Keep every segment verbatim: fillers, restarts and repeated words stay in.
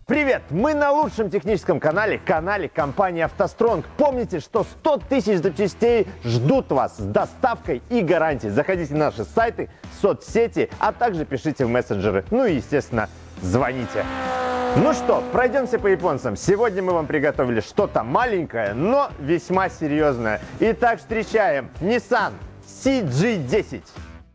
Привет! Мы на лучшем техническом канале, канале компании «АвтоСтронг». Помните, что сто тысяч запчастей ждут вас с доставкой и гарантией. Заходите на наши сайты, соцсети, а также пишите в мессенджеры. Ну и, естественно, звоните. Ну что, пройдемся по японцам. Сегодня мы вам приготовили что-то маленькое, но весьма серьезное. Итак, встречаем Nissan си джи десять.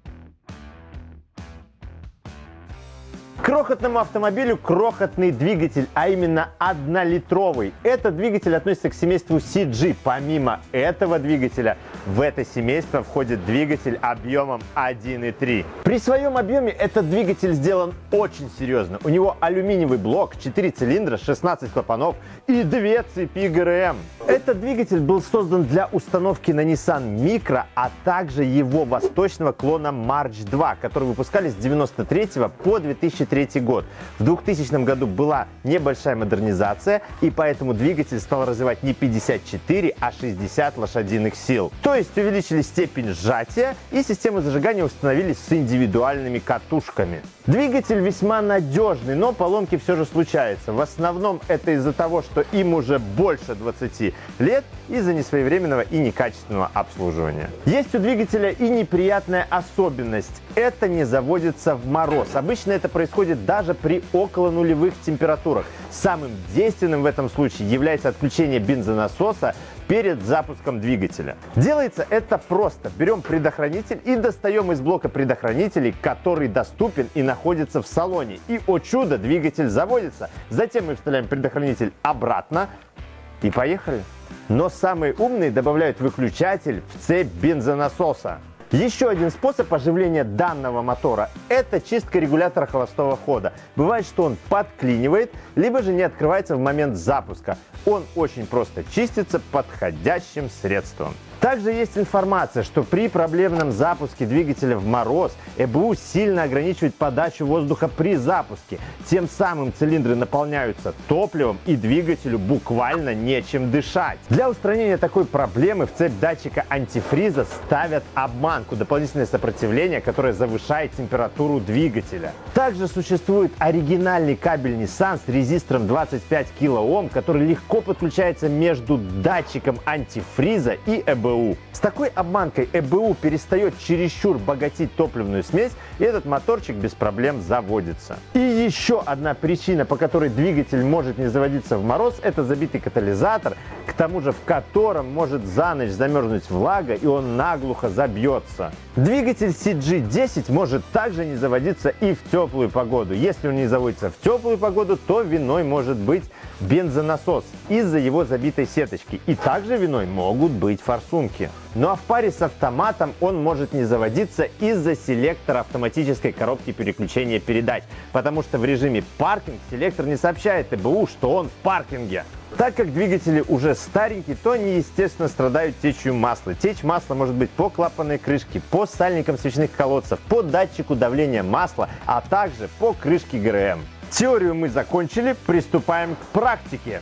Крохотному автомобилю крохотный двигатель, а именно однолитровый. Этот двигатель относится к семейству си джи. Помимо этого двигателя, в это семейство входит двигатель объемом один и три. При своем объеме этот двигатель сделан очень серьезно. У него алюминиевый блок, четыре цилиндра, шестнадцать клапанов и две цепи гэ эр эм. Этот двигатель был создан для установки на Nissan Micra, а также его восточного клона March два, который выпускали с девяносто третьего по две тысячи третий год. В двухтысячном году была небольшая модернизация, и поэтому двигатель стал развивать не пятьдесят четыре, а шестьдесят лошадиных сил. То есть увеличили степень сжатия, и систему зажигания установили с индивидуальными катушками. Двигатель весьма надежный, но поломки все же случаются. В основном это из-за того, что им уже больше двадцати лет, из-за несвоевременного и некачественного обслуживания. Есть у двигателя и неприятная особенность. Это не заводится в мороз. Обычно это происходит даже при около нулевых температурах. Самым действенным в этом случае является отключение бензонасоса перед запуском двигателя. Делается это просто. Берем предохранитель и достаем из блока предохранителей, который доступен и находится в салоне. И, о чудо, двигатель заводится. Затем мы вставляем предохранитель обратно и поехали. Но самые умные добавляют выключатель в цепь бензонасоса. Еще один способ оживления данного мотора – это чистка регулятора холостого хода. Бывает, что он подклинивает, либо же не открывается в момент запуска. Он очень просто чистится подходящим средством. Также есть информация, что при проблемном запуске двигателя в мороз э бэ у сильно ограничивает подачу воздуха при запуске. Тем самым цилиндры наполняются топливом, и двигателю буквально нечем дышать. Для устранения такой проблемы в цепь датчика антифриза ставят обманку, дополнительное сопротивление, которое завышает температуру двигателя. Также существует оригинальный кабель Nissan с резистором двадцать пять килоом, который легко подключается между датчиком антифриза и э бэ у. С такой обманкой э бэ у перестает чересчур богатить топливную смесь, и этот моторчик без проблем заводится. И еще одна причина, по которой двигатель может не заводиться в мороз, это забитый катализатор, к тому же в котором может за ночь замерзнуть влага, и он наглухо забьется. Двигатель си джи десять может также не заводиться и в теплую погоду. Если он не заводится в теплую погоду, то виной может быть бензонасос из-за его забитой сеточки. И также виной могут быть форсунки. Ну а в паре с автоматом он может не заводиться из-за селектора автоматической коробки переключения передач, потому что в режиме паркинг селектор не сообщает э бэ у, что он в паркинге. Так как двигатели уже старенькие, то они, естественно, страдают течью масла. Течь масла может быть по клапанной крышке, по сальникам свечных колодцев, по датчику давления масла, а также по крышке гэ эр эм. Теорию мы закончили, приступаем к практике.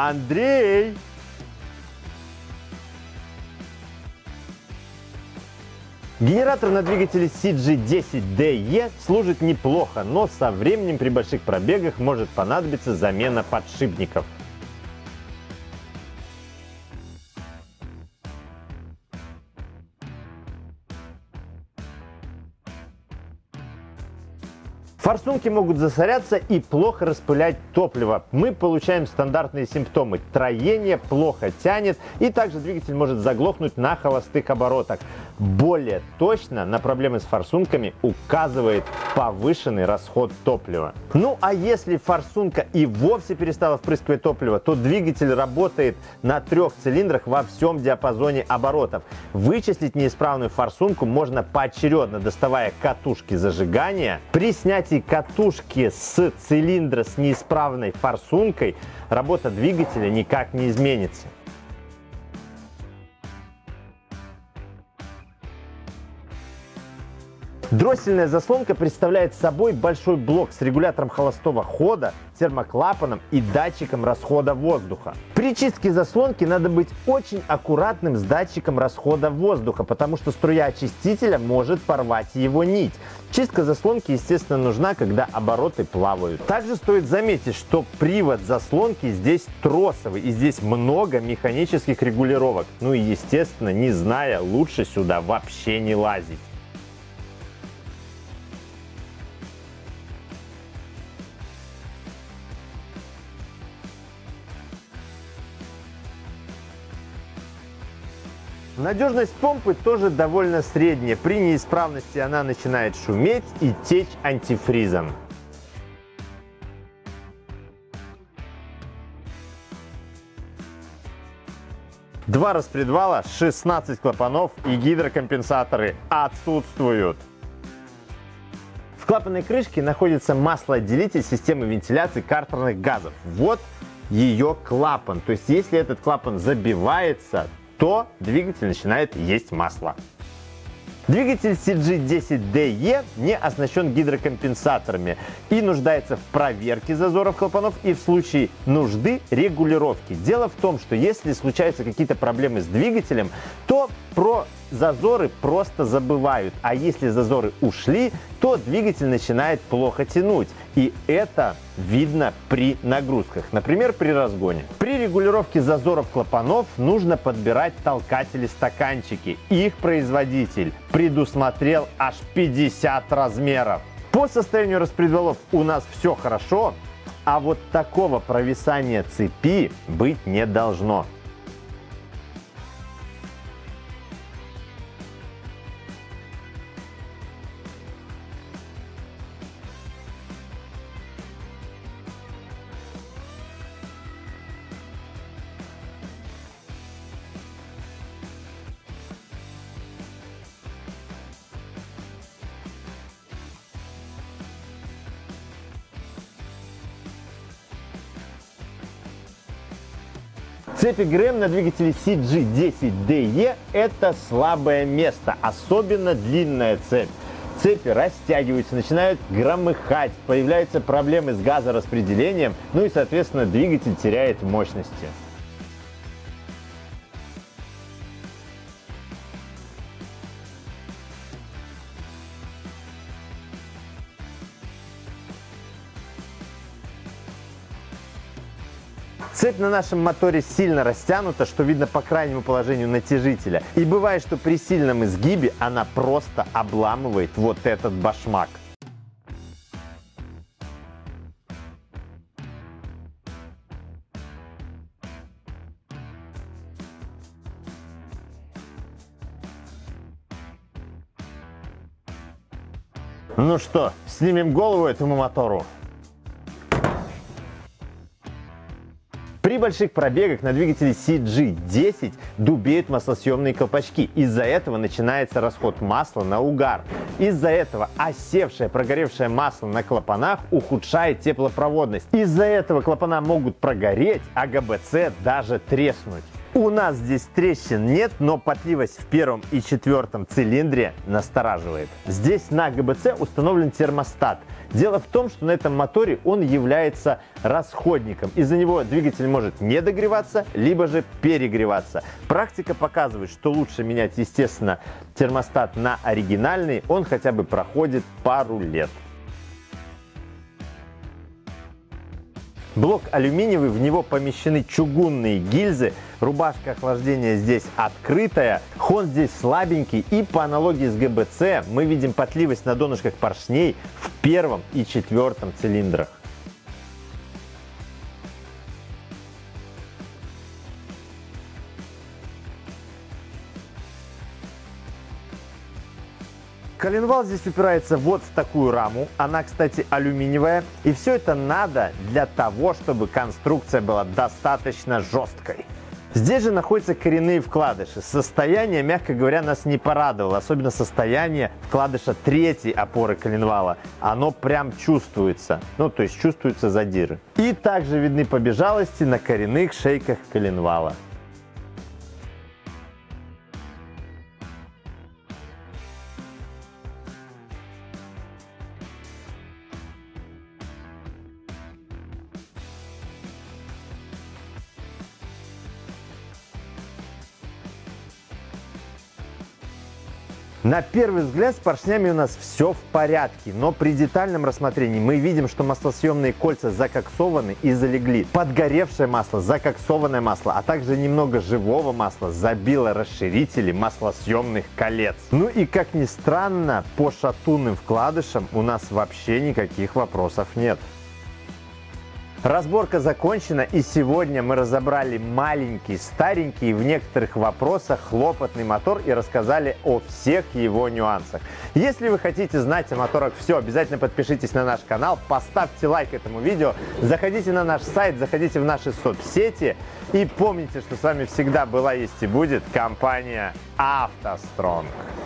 Андрей! Генератор на двигателе си джи десять дэ е служит неплохо, но со временем при больших пробегах может понадобиться замена подшипников. Форсунки могут засоряться и плохо распылять топливо. Мы получаем стандартные симптомы. Троение плохо тянет, и также двигатель может заглохнуть на холостых оборотах. Более точно на проблемы с форсунками указывает повышенный расход топлива. Ну а если форсунка и вовсе перестала впрыскивать топливо, то двигатель работает на трех цилиндрах во всем диапазоне оборотов. Вычислить неисправную форсунку можно поочередно, доставая катушки зажигания. При снятии катушки с цилиндра с неисправной форсункой работа двигателя никак не изменится. Дроссельная заслонка представляет собой большой блок с регулятором холостого хода, термоклапаном и датчиком расхода воздуха. При чистке заслонки надо быть очень аккуратным с датчиком расхода воздуха, потому что струя очистителя может порвать его нить. Чистка заслонки, естественно, нужна, когда обороты плавают. Также стоит заметить, что привод заслонки здесь тросовый, и здесь много механических регулировок. Ну и, естественно, не зная, лучше сюда вообще не лазить. Надежность помпы тоже довольно средняя. При неисправности она начинает шуметь и течь антифризом. Два распредвала, шестнадцать клапанов и гидрокомпенсаторы отсутствуют. В клапанной крышке находится маслоотделитель системы вентиляции картерных газов. Вот ее клапан. То есть, если этот клапан забивается, то двигатель начинает есть масло. Двигатель си джи десять ди и не оснащен гидрокомпенсаторами и нуждается в проверке зазоров клапанов и в случае нужды регулировки. Дело в том, что если случаются какие-то проблемы с двигателем, то про зазоры просто забывают. А если зазоры ушли, то двигатель начинает плохо тянуть. И это видно при нагрузках, например, при разгоне. При регулировке зазоров клапанов нужно подбирать толкатели-стаканчики. Их производитель предусмотрел аж пятьдесят размеров. По состоянию распредвалов у нас все хорошо, а вот такого провисания цепи быть не должно. Цепи ГРМ на двигателе си джи десять ди и это слабое место, особенно длинная цепь. Цепи растягиваются, начинают громыхать, появляются проблемы с газораспределением, ну и, соответственно, двигатель теряет в мощности. Цепь на нашем моторе сильно растянута, что видно по крайнему положению натяжителя. И бывает, что при сильном изгибе она просто обламывает вот этот башмак. Ну что, снимем голову этому мотору. При больших пробегах на двигателе си джи десять дубеют маслосъемные колпачки. Из-за этого начинается расход масла на угар. Из-за этого осевшее, прогоревшее масло на клапанах ухудшает теплопроводность. Из-за этого клапана могут прогореть, а гэ бэ цэ даже треснуть. У нас здесь трещин нет, но потливость в первом и четвертом цилиндре настораживает. Здесь на гэ бэ цэ установлен термостат. Дело в том, что на этом моторе он является расходником. Из-за него двигатель может не догреваться, либо же перегреваться. Практика показывает, что лучше менять, естественно, термостат на оригинальный. Он хотя бы проходит пару лет. Блок алюминиевый, в него помещены чугунные гильзы, рубашка охлаждения здесь открытая, хон здесь слабенький, и по аналогии с гэ бэ цэ мы видим потливость на донышках поршней в первом и четвертом цилиндрах. Коленвал здесь упирается вот в такую раму, она, кстати, алюминиевая, и все это надо для того, чтобы конструкция была достаточно жесткой. Здесь же находятся коренные вкладыши. Состояние, мягко говоря, нас не порадовало, особенно состояние вкладыша третьей опоры коленвала. Оно прям чувствуется, ну то есть чувствуются задиры. И также видны побежалости на коренных шейках коленвала. На первый взгляд с поршнями у нас все в порядке, но при детальном рассмотрении мы видим, что маслосъемные кольца закоксованы и залегли. Подгоревшее масло, закоксованное масло, а также немного живого масла забило расширители маслосъемных колец. Ну и как ни странно, по шатунным вкладышам у нас вообще никаких вопросов нет. Разборка закончена, и сегодня мы разобрали маленький, старенький, в некоторых вопросах хлопотный мотор и рассказали о всех его нюансах. Если вы хотите знать о моторах все, обязательно подпишитесь на наш канал, поставьте лайк этому видео, заходите на наш сайт, заходите в наши соцсети и помните, что с вами всегда была, есть и будет компания «АвтоСтронг».